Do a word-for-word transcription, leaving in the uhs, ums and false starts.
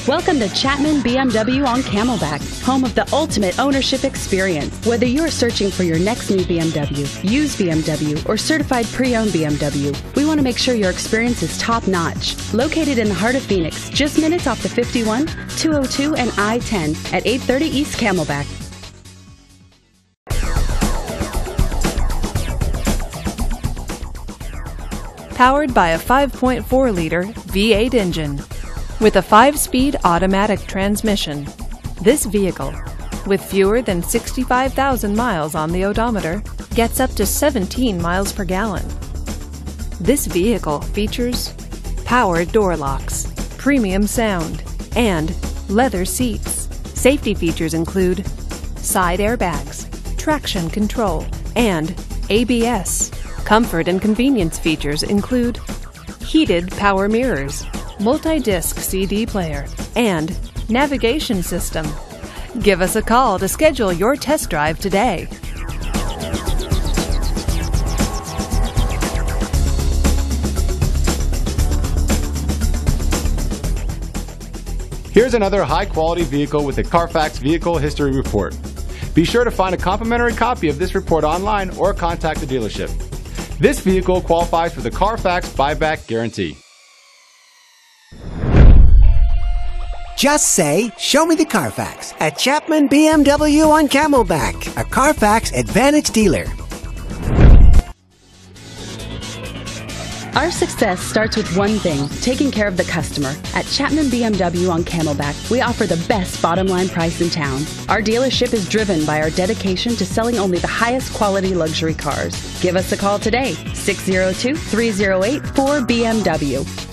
Welcome to Chapman B M W on Camelback, home of the ultimate ownership experience. Whether you're searching for your next new B M W, used B M W, or certified pre-owned B M W, we want to make sure your experience is top-notch. Located in the heart of Phoenix, just minutes off the fifty-one, two oh two, and I ten at eight thirty East Camelback. Powered by a five point four liter V eight engine with a five-speed automatic transmission. This vehicle, with fewer than sixty-five thousand miles on the odometer, gets up to seventeen miles per gallon. This vehicle features power door locks, premium sound, and leather seats. Safety features include side airbags, traction control, and A B S. Comfort and convenience features include heated power mirrors, multi-disc C D player, and navigation system. Give us a call to schedule your test drive today. Here's another high-quality vehicle with a Carfax Vehicle History Report. Be sure to find a complimentary copy of this report online or contact the dealership. This vehicle qualifies for the Carfax Buyback Guarantee. Just say, "Show me the Carfax" at Chapman B M W on Camelback, a Carfax Advantage dealer. Our success starts with one thing, taking care of the customer. At Chapman B M W on Camelback, we offer the best bottom line price in town. Our dealership is driven by our dedication to selling only the highest quality luxury cars. Give us a call today, six oh two, three oh eight, four B M W.